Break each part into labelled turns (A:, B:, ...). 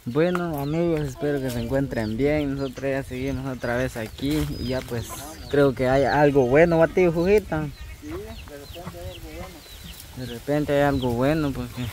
A: Bueno amigos, espero que se encuentren bien. Nosotros ya seguimos otra vez aquí y ya pues creo que hay algo bueno, ¿va, tío Jujita?
B: Sí, de repente hay algo bueno.
A: De repente hay algo bueno porque...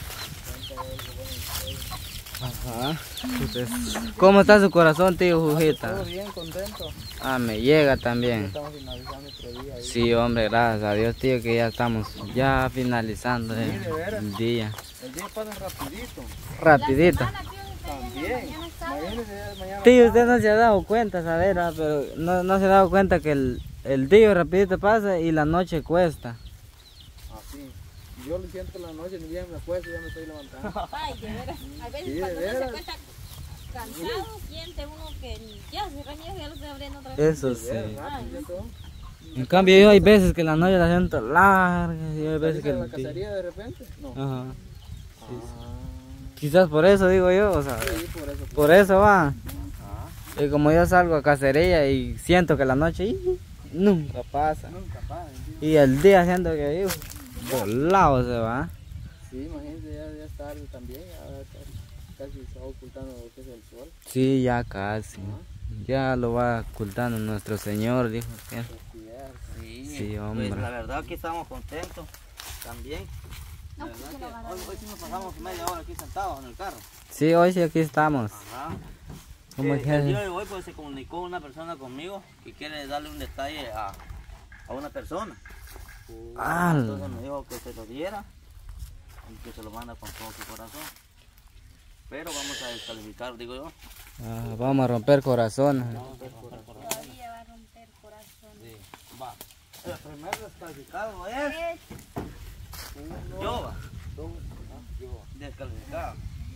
A: Ajá. Pues, ¿cómo está su corazón, tío Jujita?
B: Todo bien, contento.
A: Ah, me llega también.
B: Estamos finalizando otro día.
A: Sí, hombre, gracias a Dios, tío, que ya estamos ya finalizando
B: Sí, de veras.
A: el día.
B: El día pasa rapidito.
A: Rapidito.
B: También. Imagínese, mañana.
A: Tío, usted no se ha dado cuenta, saber, pero no se ha dado cuenta que el día rapidito pasa y la noche cuesta.
B: Así. Yo lo siento en la noche, ni bien me acuesto, ya me estoy levantando.
C: Ay, de veras. A veces
B: Sí, de
C: cuando uno se
B: veras.
C: acuesta cansado, siente uno que ya se reñía, ya lo estoy abriendo otra vez.
A: Eso sí.
B: De veras, rápido todo.
A: En cambio yo hay veces que la noche la siento larga y hay veces que
B: ¿Saliste de la
A: el día...
B: cacería de repente? No.
A: Ajá.
B: Ah,
A: Quizás por eso digo yo, o sea,
B: sí, por eso.
A: por eso va.
B: Ajá.
A: Y como yo salgo a cacería y siento que la noche nunca pasa.
B: Nunca pasa, ¿entiendes?
A: Y el día siento que volado se va.
B: Sí, imagínate, ya es tarde también, ya casi se va ocultando lo que es el sol.
A: Sí, ya casi. Ya lo va ocultando nuestro Señor, dijo que.
D: Sí,
A: Sí, hombre.
D: pues la verdad que estamos contentos también. La verdad que hoy sí nos pasamos media hora aquí sentados en el carro.
A: Sí, hoy sí aquí estamos.
D: Ajá.
A: ¿Cómo
D: El
A: que?
D: día de hoy pues se comunicó una persona conmigo que quiere darle un detalle a una persona.
A: Ah,
D: Entonces me dijo que se lo diera y que se lo manda con todo su corazón. Pero vamos a descalificar, digo yo.
A: vamos a romper corazones.
C: Todavía va a romper corazón.
D: Sí, va. El primer descalificado es Yoba. Descalificado.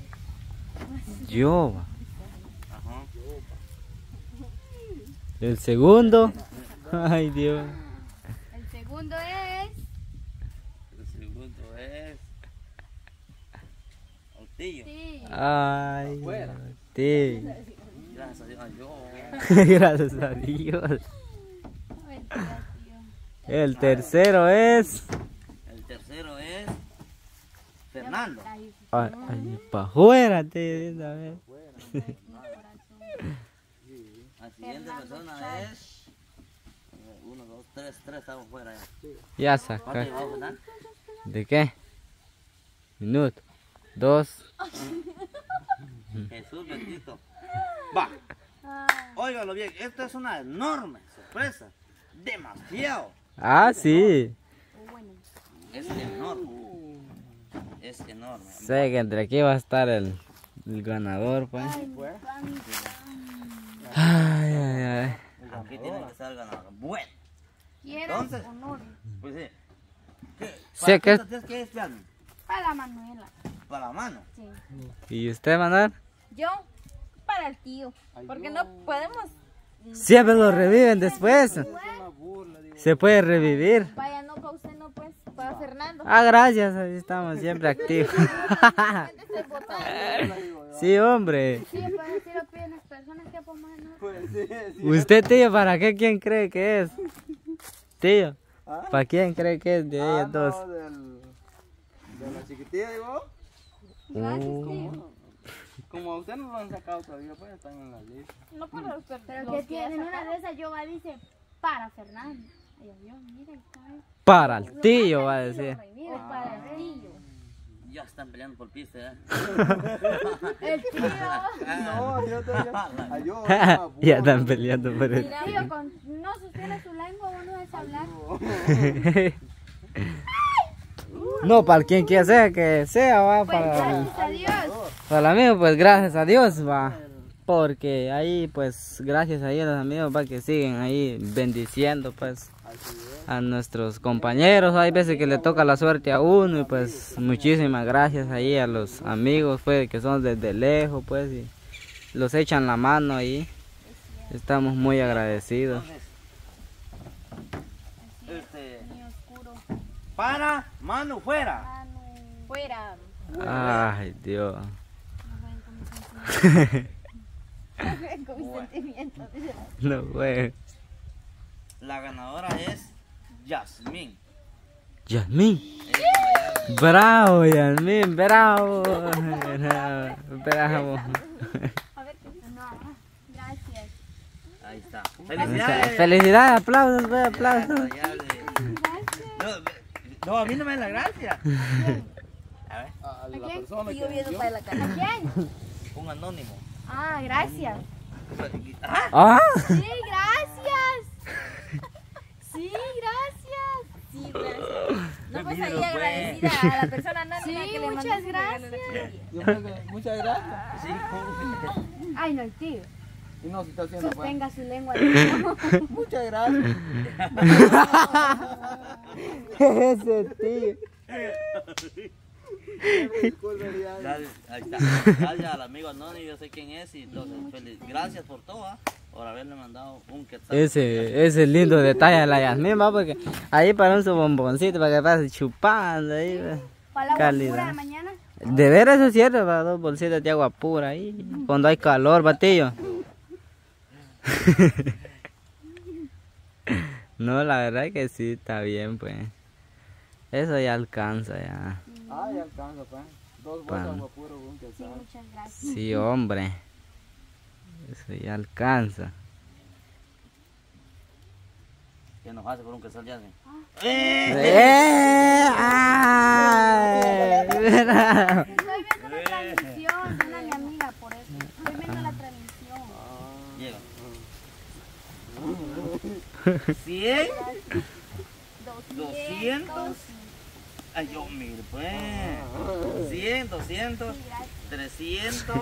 A: Yo.
D: Ajá.
A: El segundo. Ay, Dios.
C: El segundo es...
D: El segundo es Altillo.
C: Sí.
A: Ay, sí.
D: Gracias a Dios.
A: Gracias a Dios.
C: Mentira, tío.
A: El tercero es...
D: El tercero es Fernando.
A: Ay, pa' fuera, tío. A ver.
D: La siguiente persona es 1, 2, 3, 3 estamos fuera ya.
A: Ya
D: ¿Cuánto
A: saca.
D: llevamos, Fernando?
A: ¿De qué? Minuto. 2.
D: Jesús bendito. Va. Óigalo bien, esta es una enorme sorpresa. Demasiado.
A: Ah, sí.
D: Es enorme. Es enorme.
A: Sé que entre aquí va a estar el ganador, pues. Ay, ay, ay.
D: Aquí tiene que estar el ganador. Bueno,
C: Quiero
D: entonces,
C: honor
D: pues sí. ¿Qué?
A: Sé que-
D: ¿Qué es plan?
C: para la Manuela.
D: Para la mano.
C: Sí.
A: ¿Y usted, Manuel?
C: Yo para el tío. Porque no podemos...
A: Siempre lo reviven después.
B: Una burla, digo.
A: Se puede revivir.
C: Vaya, no para usted, no pues, para Fernando.
A: Ah, gracias. Ahí estamos siempre activos. Sí, hombre.
C: Sí, para decir lo piden las personas que por más no.
B: Pues sí, sí.
A: ¿Usted, tío, para qué? ¿Quién cree que es? Tío,
B: ¿Ah?
A: ¿para quién cree que es de ellas dos?
B: No, de la chiquitilla, digo.
C: Gracias, tío.
B: Como a usted no lo han sacado todavía, pues están en la lista.
C: No para los
E: Pero
C: los
E: que tienen
C: ya
E: una
C: sacaron.
E: de esas, yo dice para Fernando. Y yo, mira, está ahí.
A: Para el tío, va a decir.
E: O para el tío.
D: Ya están peleando por pista, ¿eh?
E: El tío.
B: No, yo todavía. Yo,
A: Ya están peleando por el
E: El tío con, no sostiene su lengua, uno es hablar.
A: No, para quien quiera que sea, va,
E: Pues
A: para
E: gracias a Dios.
A: el amigo, pues gracias a Dios, va. Porque ahí, pues, gracias a ellos, los amigos, va, que siguen ahí bendiciendo, pues, a nuestros compañeros. Hay veces que le toca la suerte a uno y, pues, muchísimas gracias ahí a los amigos, pues, que son desde lejos, pues, y los echan la mano ahí. Estamos muy agradecidos.
D: Entonces,
C: Ni oscuro.
D: para mano fuera.
C: Mano. Fuera.
A: Ay, Dios.
C: Con mis sentimientos. Dice.
A: No, güey.
D: La ganadora es Yasmín.
A: Yasmín.
D: Ella
A: Bravo, Yasmín, bravo. Bravo.
E: A ver, no, gracias.
D: Ahí está. ¡Felicidades!
A: Felicidades, aplausos, pues, aplausos.
D: No, a mí no me da la gracia. A ver,
B: A la
E: quién?
B: persona
C: Sigo
B: que
C: viendo
B: dio.
C: para la cara.
E: ¿A quién?
D: un anónimo.
E: Ah, gracias.
D: Ah,
A: Ah,
E: Sí, gracias. Sí, gracias.
C: Sí, gracias. No, pues ahí
D: Mira, pues.
C: agradecida a la persona anónima
E: Sí,
C: que le mandó
E: muchas
C: su regalo.
E: gracias.
B: Yo creo que muchas gracias.
D: sí,
E: Ay, no, el tío.
B: Y no, si está haciendo pues.
E: Sostenga su lengua. No.
B: Muchas gracias.
A: ese tío.
D: Dale, ahí está. Gracias al amigo anónimo, yo sé quién es y entonces feliz. Gracias por todo, por haberle mandado un quetzal.
A: Ese lindo detalle a la Yasmín, va, porque ahí para un su bomboncito para que pase chupando ahí. Va.
E: Para la agua
A: Calidad.
E: pura de mañana.
A: De veras eso es cierto, para 2 bolsitas de agua pura ahí, cuando hay calor, batillo. No, la verdad que sí, está bien, pues. Eso ya alcanza, ya.
B: Ah, ya alcanza, pues. 2 bolsas
A: Pan.
B: de agua puro, un
E: Sí,
B: quesal.
E: muchas gracias.
A: Sí, hombre. Eso ya alcanza.
D: ¿Qué nos hace por un quetzal ya?
A: ¡Ay! Mira.
E: Estoy viendo la transmisión, una mi amiga, por eso. Estoy viendo la transmisión.
D: Llega. 100, 200. Ay, yo mire, pues. 100, 200, 300,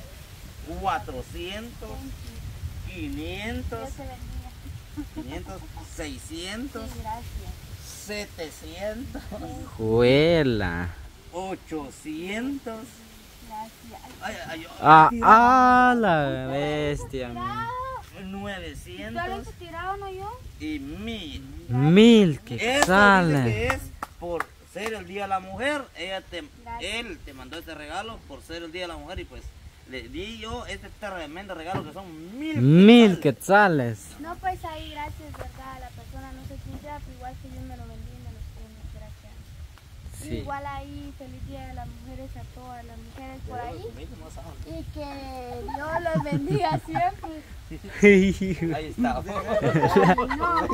D: 400, 500,
E: Dios te bendiga.
D: 500, 600,
E: Sí, gracias.
D: 700,
A: Juela.
D: 800.
E: Gracias.
D: Ay, ay, yo.
A: Ah, la bestia.
E: ¿Tú
D: 900
E: lo tirado, no yo?
D: y 1000.
A: 1000
D: Eso dice
A: quetzales.
D: que es por ser el Día de la Mujer. Él te mandó este regalo por ser el Día de la Mujer y pues le di yo este tremendo regalo que son 1000
A: 1000
D: quetzales.
A: quetzales.
E: No, pues ahí gracias, ¿verdad? A la persona, no sé quién sea, pero igual que Dios me lo bendiga y me los premie, gracias. Y
A: Sí.
E: igual ahí, feliz día de las mujeres a todas las mujeres por ahí. Y que Dios los bendiga siempre.
D: Ahí está.
E: No,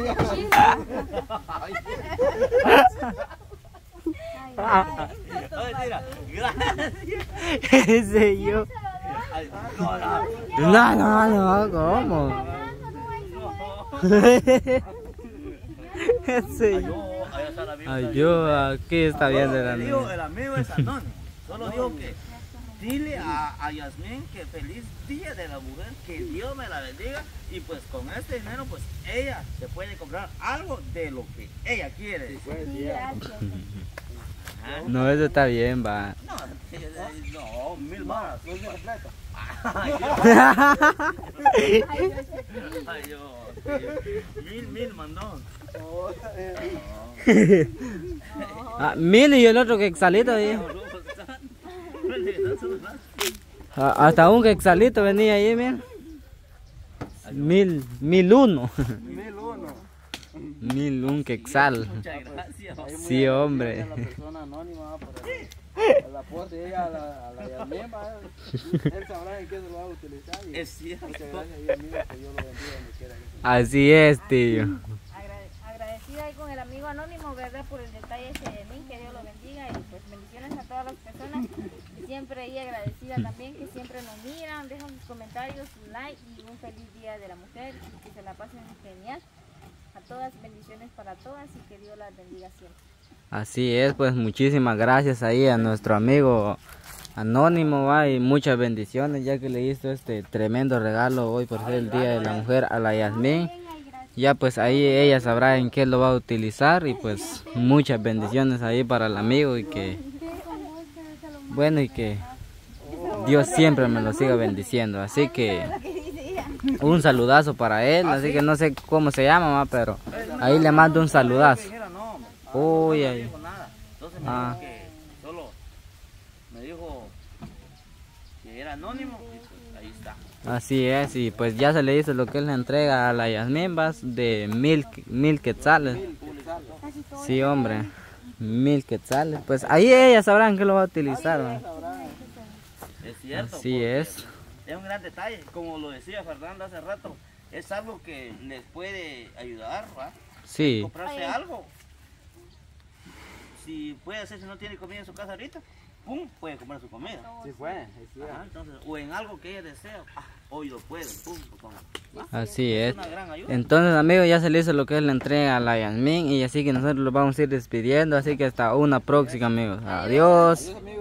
D: Ay, mira, gracias.
A: Ese yo.
D: Ay, no,
A: No, ¿cómo? Ese yo.
D: Ahí está el amigo.
A: Ay, yo aquí está viendo el
D: Le digo,
A: amigo.
D: el amigo es anónimo. Solo digo que dile a Yasmín que feliz día de la mujer, que Dios me la bendiga y pues con este dinero pues ella se puede comprar algo de lo que ella quiere.
E: sí, gracias.
A: No, eso está bien, va.
D: No, 1000 más. Ay, yo. 1000 mandó.
A: Ah, 1000 y el otro quexalito ahí. Hasta un quexalito venía ahí, mira. 1001.
B: 1001.
A: 1001 quexal.
D: Muchas gracias.
A: Sí, hombre.
B: A la persona anónima por el aporte ella a la Yasmín, va. Él sabrá en qué se lo va a utilizar. Y
D: Es cierto.
B: muchas gracias, Yasmín, que Dios lo bendiga donde quiera que esté.
A: Así es, tío.
C: Agradecida ahí con el amigo anónimo, ¿verdad? Por el detalle ese de mí, que Dios lo bendiga y pues bendiciones a todas las personas y siempre ahí agradecida también que siempre nos miran, dejan sus comentarios, su like y un feliz día de la mujer y que se la pasen genial. A todas, bendiciones para todas y que Dios las bendiga siempre.
A: Así es, pues muchísimas gracias ahí a nuestro amigo anónimo, va, y muchas bendiciones ya que le hizo este tremendo regalo hoy por ser el Día de la Mujer a la Yasmín. Ya pues ahí ella sabrá en qué lo va a utilizar y pues muchas bendiciones ahí para el amigo y que bueno y que Dios siempre me lo siga bendiciendo. Así que un saludazo para él, así que no sé cómo se llama, ma, pero ahí le mando un saludazo. Uy, ay.
D: Entonces me
A: Ah.
D: dijo que solo me dijo que era anónimo y pues ahí está.
A: Así es, y pues ya se le hizo lo que él le entrega a la Yasmín, vas de 1000 quetzales. Sí, hombre. 1000 quetzales. Pues ahí ellas sabrán que lo va a utilizar, ¿va?
D: Es cierto.
A: Así
D: porque
A: es.
D: Es un gran detalle, como lo decía Fernando hace rato, es algo que les puede ayudar, ¿va?
A: Sí.
D: Comprarse algo. Si puede ser, si no tiene comida en su casa ahorita, pum, puede comprar su comida.
B: Sí fue, sí.
D: Ajá, entonces, o en algo que ella desea, hoy lo puede, pum, ¿va?
A: Así es.
D: una gran ayuda.
A: Entonces, amigos, ya se le hizo lo que es la entrega a la Yasmín y así que nosotros lo vamos a ir despidiendo, así que hasta una próxima, amigos. Adiós.
B: Adiós, amigos.